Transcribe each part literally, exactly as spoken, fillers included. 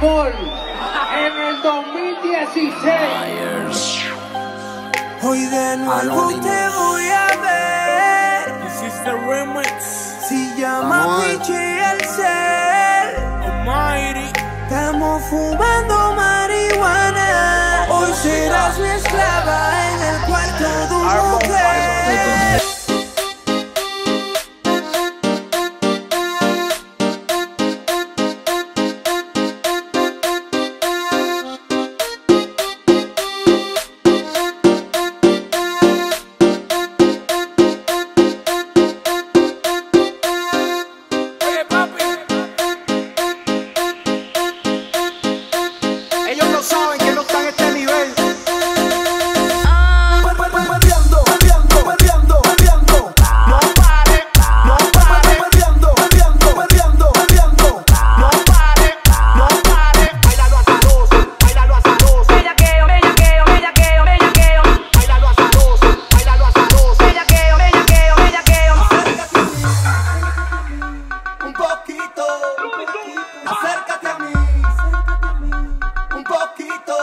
amor en el dos mil dieciséis. Hoy de nuevo te voy a ver. Hiciste remix. Si llama Pichi el ser Almighty. Estamos fumando marihuana. Hoy serás mi esclava en el cuarto de un hotel. Saben que no están a este nivel. Un poquito, acércate a mí. Un poquito,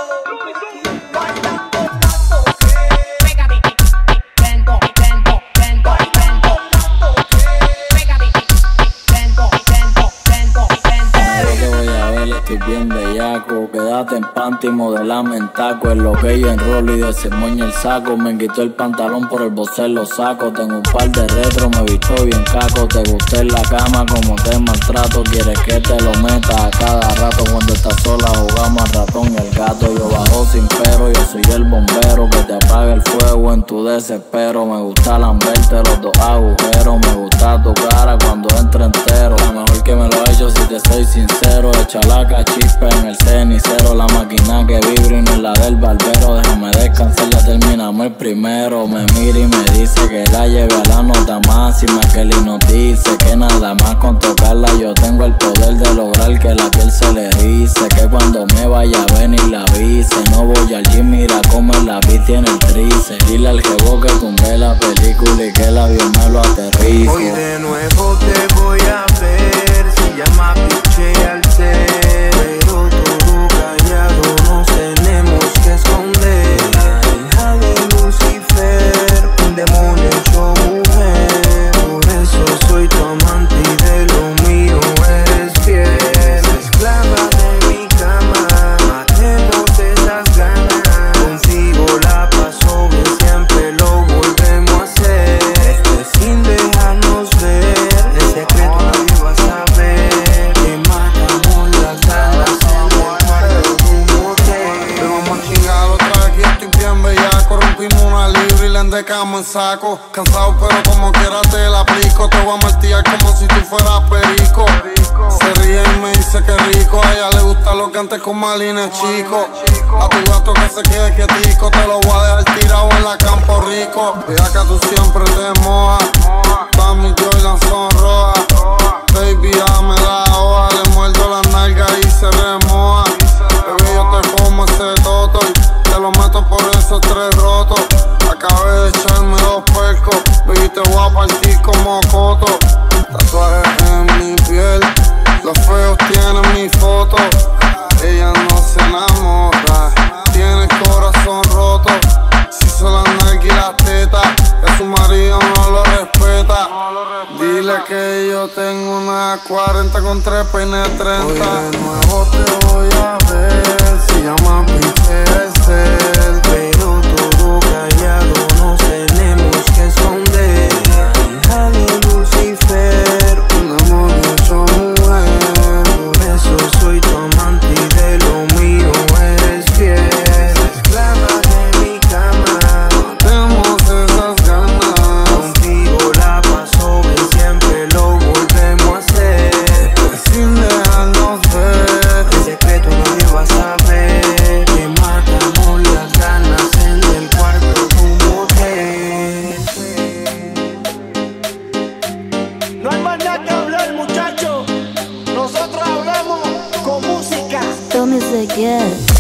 bailando tanto que Pégate, lento, lento, lento, lento, pégate, lento, lento, lento, lento. Yo te voy a ver, estoy bien bellaco. Quédate en panty, modelame en taco. En lo que yo enrolo y desemmoña el saco. Me quitó el pantalón por el bocer lo saco. Tengo un par de retro, me visto bien caco. Te gusté en la cama como te maltrato. Quieres que te lo meta a cada rato. Cuando estás sola jugamos al ratón y el gato. Yo bajo sin pero, yo soy el bombero que te apaga el fuego en tu desespero. Me gusta lamberte los dos agujeros. Me gusta tu cara cuando entra entero. La mejor que me lo he hecho si te soy sincero. Echa la cachispa en el cenicero. La máquina que vibra y no es la del barbero. Déjame descansar, ya terminamos el primero. Me mira y me dice que la lleve a la nota máxima. Que le notice que nada más con tocarla yo tengo el poder de lograr que la piel se le erice. Que cuando me vaya a venir la avise. No voy al gym, mira cómo en la vi tiene el trice. Dile al jevo que tumbé la película y que el avión me lo aterrice. Hoy de nuevo te voy a ver. Se llama Pichi al ser. Pero todo callado nos tenemos que esconder. La hija de Lucifer, un demonio hecho mujer. Por eso soy tu amante y de lo mío eres fiel. Esclava de mi cama, matemos esas ganas. Contigo la paso bien, siempre lo volvemos a hacer. Este sin dejarnos ver, el secreto nadie va a saber. Que matamos las ganas en el cuarto de un hotel. Te vamos a chingar otra vez, aquí estoy bien bellaco. Rompimos una libra y la endecamos en saco. Cansado pero como quiera te la aplico. Te voy a martillar como si tú fueras perico. Se ríe y me dice que rico. A ella le gusta lo que antes con Malines chico. A tu gato que se quede quietico. Te lo voy a dejar tirado en la Campo Rico. Bellaca tú siempre te mojas. Todas mis Jordan son rojas. Baby dame la hoja. Le muerdo las nalgas y se remoja. Bebé yo te como ese toto y te lo meto por esos tres rotos. Acabé de echarme dos percos. Baby te voy a partir como coto. Tatuajes en mi piel, los feos tienen mi foto. Ella no se enamora, tiene el corazón roto. Si se la nalga y las tetas, que su marido no lo respeta. Dile que yo tengo una cuarenta con tres peines treinta. Hoy de nuevo te voy a ver. Se llama Pichi el ser. Pero todo callado nos tenemos que esconder. La hija de Lucifer, un amor hecho mujer. Por eso soy tu amante y de lo mío eres fiel. Esclava de mi cama, Matemos esas ganas. contigo la paso bien, siempre lo volvemos a hacer. Sin dejarnos ver. El secreto nadie va a saber. Que matamos las ganas en el cuarto de un hotel. No hay más nada que hablar, muchachos. Nosotros hablamos con música. Tell me again.